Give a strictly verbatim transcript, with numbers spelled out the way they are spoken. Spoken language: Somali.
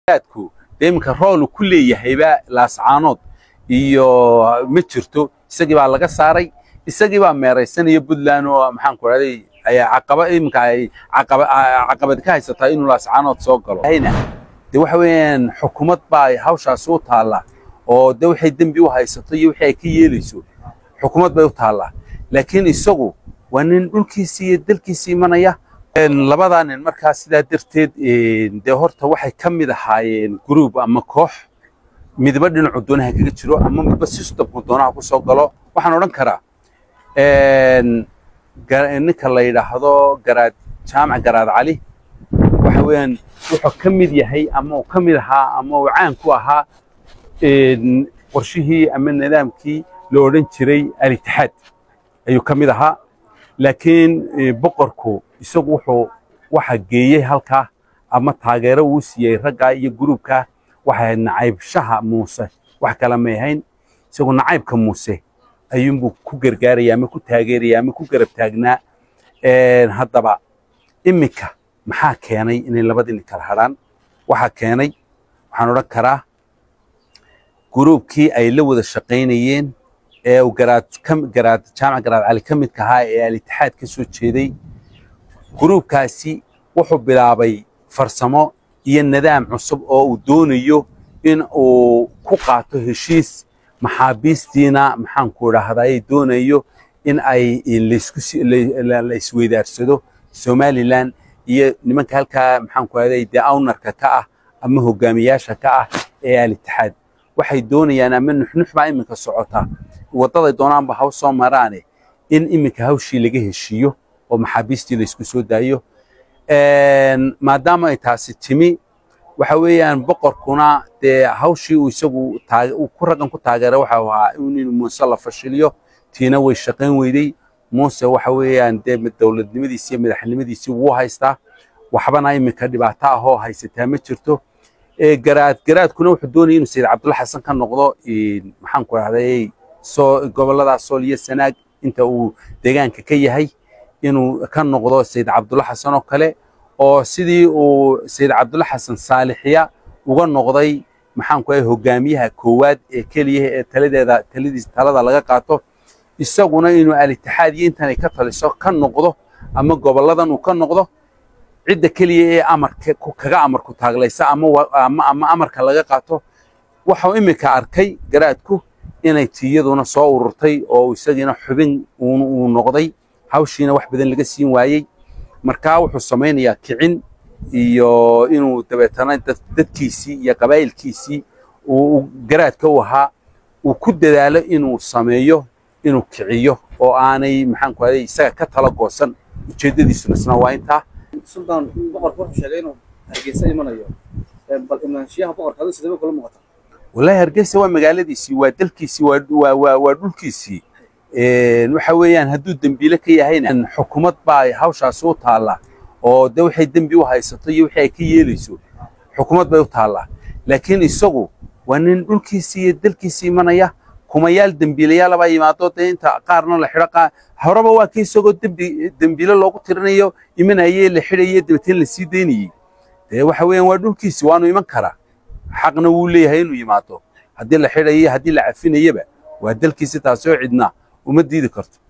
aadku deemanka rool ku leeyahay ba laascaanood iyo ma jirto isagii baa laga saaray isagii baa meeraysanaya Puntland oo maxaan ku raday ay caqabad imka ay caqabad caqabad ka haysata inuu laascaanood soo galo hayna de waxa weeyaan xukuumad baa hawshaas u taala oo de waxay dambi u haysato iyo waxay ka yeelayso xukuumad bay u taala laakiin isagu waa nin dhulkiisa iyo dalkiisa imanaya labadan nin markaas sida darteed de horta waxay kamid ahaayeen group ama koox midba dhinac doonaha kaga jiro ama midba system doonaha ku soo galo waxaan oran karaa een ninka la yiraahdo garaad jaamac garaad cali waxa weeyaan wuxuu kamid yahay ama uu kamid ahaa ama uu caan ku ahaa een qorshihii ama nidaamkii loo oran jiray al-ittixaad ayuu kamid ahaa laakiin boqorku isagu wuxuu waxa geeyay halka ama taageero uu siiyay ragga iyo groupka waxa nacaybshaha Muuse wax kala ma yahayn isagu nacaybka Muuse ayuu ku gargaaraya ama ku taageeraya ama ku garab taagnaa ee hadaba imika maxaa keenay in labadii kala haraan waxa keenay waxaan oran karaa groupkii ay la wada shaqeynayeen ee uu garaad kam garaad jaamac garaad cali kamid ka ahaa ee al-ittixaad ka soo jeeday groupkaasi wuxuu bilaabay farsamo iyo nidaam cusub oo uu doonayo in uu ku qaato heshiis maxaabiistiina maxaan ku raahday doonayo in ay leesku la isweydaarsado Somaliland iyo nimanka halka maxaan ku raahday de ownerka ka ah ama hogaamiyaasha ka ah ee al-ittixaad waxay doonayaan ama nuxnuxba iminka socota wadada doonaan ba haw soo maraan in iminka hawshii laga heshiyo oo maxaabiistii la isku soo daayo een maadaama ay taasi timi waxa weeyaan boqorkuna de hawshii uu isagu uu ku ragan ku taageeray waxa ahaa inuu Muuse la fashiliyo tiina way shaqeyn weyday Muuse waxa weeyaan de dawladnimadiisa iyo madaxnimadiisa uu haystaa waxbana iminka dhibaato ah oo haysata ma jirto ee garaad garaadkuna wuxuu doonayay inuu Sayid Cabdulla Xasan ka noqdo maxaan ku raahday soo gobolada Sool iyo Sanaag inta uu deegaanka ka yahay inuu ka noqdo Sayid Cabdulla Xasan oo kale oo sidii uu Sayid Cabdulla Xasan Saalixiya uga noqday maxaan ku yahay hogaamiyaha koowaad ee kaliya ee taladeeda taladiis talada laga qaato isaguna inuu al-ittixaad intan ay ka taliso ka noqdo ama goboladan uu ka noqdo cidda kaliya ee amarka kaga amarku taaglaysa ama ama amarka laga qaato waxa imika arkay garaadku inay tiyaduna soo ururtay oo isagina xubin uu noqday hawshiina wax badan laga siin waayay markaa wuxuu sameeyaa kicin iyo inuu dabeetana dadkiisii iyo qabaylkiisii uu garaadka u ahaa uu ku dadaalo inuu sameeyo inuu kiciyo oo aanay maxaan ku aday isaga ka tala goosan ujeedadiisuna waa inta sultan boqorku wuxuu sheegay inuu Hargeysa imanayo bal imaanshiyaha boqorka sidoo kale muuqata wallahi Hargeysa waa magaaladiisii waa dalkiisii waa waa waa dhulkiisii ee waxa weeyaan haduu dambiile ka yahayna xukuumad baa hawshaas u taala oo de waxay dambi u haysato iyo waxay ka yeelayso xukuumad bay u taala laakiin isagu waa nin dhulkiisii iyo dalkiisii imanaya kumayaal dambiilayaal baa yimaado inta qaarna la xidha horaba waa kii isagoo dambi dambiile loogu tirinayo imanayay la xidhayay dabateen la sii deynayay de waxa weeyaan waa dhulkiisii waanu iman karaa xaqna wuu leeyahay inuu yimaado hadii la xidhayay hadii la cafinayaba waa dalkiisa taasoo cidna uma diidi karto